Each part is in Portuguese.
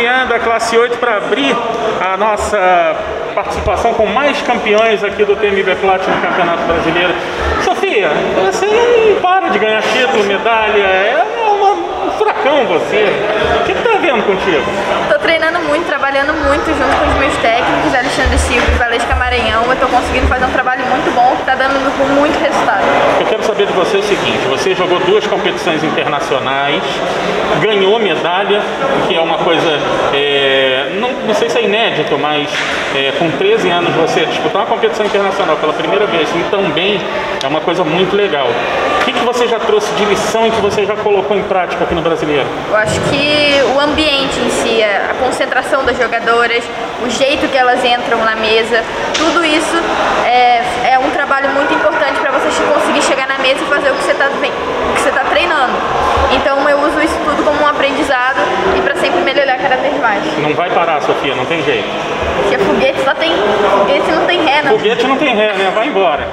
campeã da classe 8 para abrir a nossa participação com mais campeões aqui do TMB Platinum no Campeonato Brasileiro. Sofia, você não para de ganhar título, medalha, é um furacão você. O que está havendo contigo? Estou treinando muito, trabalhando muito junto com os meus técnicos, Alexandre Silva e Valesca Maranhão. Eu estou conseguindo fazer um trabalho muito bom que está dando muito resultado. Eu quero saber de você o seguinte: você jogou 2 competições internacionais, ganhou medalha, que é uma coisa, não sei se é inédito, mas com 13 anos você disputar uma competição internacional pela primeira vez e também é uma coisa muito legal. O que você já trouxe de lição e que você já colocou em prática aqui no Brasileiro? Eu acho que o ambiente em si, a concentração das jogadoras, o jeito que elas entram na mesa, tudo isso é um trabalho muito importante para você conseguir chegar na mesa e fazer o que você está treinando. Então eu uso isso tudo como um aprendizado e para sempre melhorar cada vez mais. Não vai parar, Sofia, não tem jeito. Se é foguete, foguete não tem ré, né? Foguete não tem ré, né? Vai embora.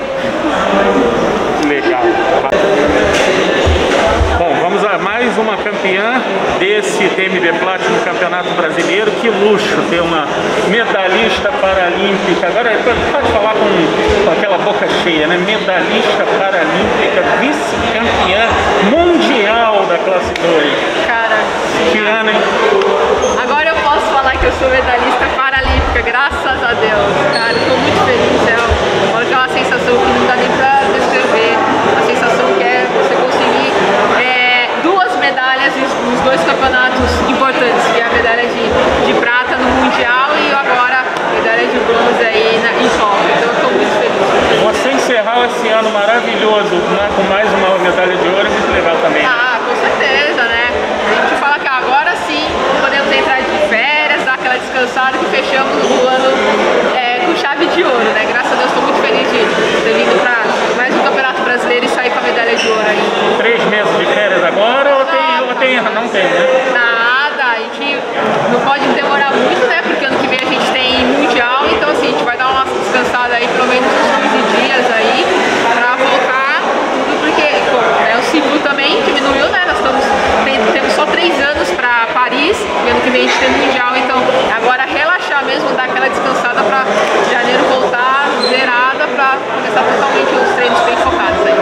Legal. Bom, vamos a mais uma campeã desse TMB Platinum no Campeonato Brasileiro. Que luxo ter uma medalhista paralímpica. Agora pode falar com aquela boca cheia, né? Medalhista paralímpica, vice-campeã mundial da classe 2. Cara, que ano, hein? Agora eu posso falar que eu sou medalhista paralímpica, graças a Deus. Cara, estou muito feliz. É aquela sensação que não dá nem pra descrever. A sensação que é você conseguir 2 medalhas nos 2 campeonatos importantes, que é a medalha de prata no Mundial e agora a medalha de bronze aí em Tóquio. Então eu estou muito feliz. Você encerrar esse ano maravilhoso, né, com mais uma medalha de ouro é muito legal também. Ah, com certeza, né? A gente fala que agora sim podemos entrar de férias, dar aquela descansada que fechamos o ano com chave de ouro, né? Graças a Deus estou muito feliz de ter vindo para mais um Campeonato Brasileiro e sair com a medalha de ouro aí. 3 meses de férias agora ou tem, não tem, né? Nada, a gente não pode demorar muito, né? Porque ano que vem a gente tem Mundial, então assim, a gente vai dar uma descansada aí pelo menos uns 15 dias aí para voltar tudo, porque o ciclo também diminuiu, né? Nós temos só 3 anos para Paris e ano que vem a gente tem Mundial, então agora relaxar mesmo, dar aquela descansada para janeiro voltar zerada para começar totalmente os treinos bem focados aí.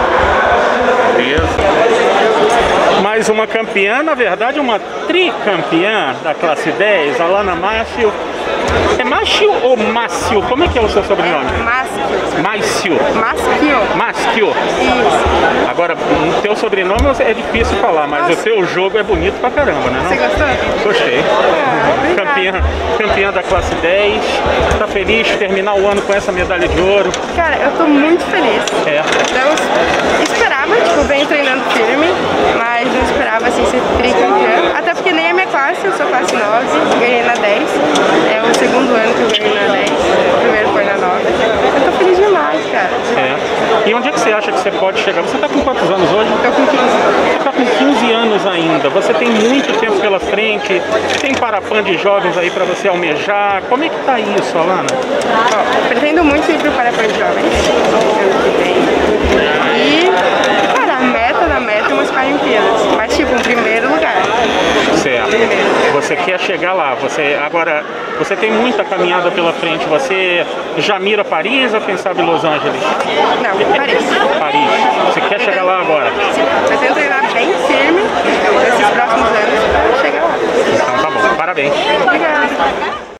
Mais uma campeã, na verdade uma tricampeã da classe 10, Alana Mácio. É Mácio ou Mácio? Como é que é o seu sobrenome? Mácio. Mácio. Isso. Agora, o teu sobrenome é difícil falar, mas o seu jogo é bonito pra caramba, né? Você gostou? Gostei. Campeã da classe 10. Tá feliz de terminar o ano com essa medalha de ouro? Cara, eu tô muito feliz. Eu esperava, venho treinando firme, mas não esperava assim ser tricampeã. Até porque nem a minha classe, eu sou classe 9, ganhei na 10. É o segundo ano que eu ganhei na 10, o primeiro foi na 9. Eu tô feliz demais, cara. E onde é que você acha que você pode chegar? Você tá com quantos anos hoje? Tô com 15. Você tá com 15 anos ainda, você tem muito tempo pela frente, tem parapã de jovens aí pra você almejar. Como é que tá isso, Alana? Ó, pretendo muito ir pro Parapã de Jovens, ano que vem. E, cara, a meta da meta é umas Paralimpíadas, mas tipo, um primeiro lugar. Certo. Você quer chegar lá, você tem muita caminhada pela frente, você já mira Paris ou quem sabe Los Angeles? Não, Paris. Paris. Você quer chegar lá agora? Sim, pretendo treinar bem firme nesses próximos anos pra chegar lá. Então tá bom, parabéns. Obrigada.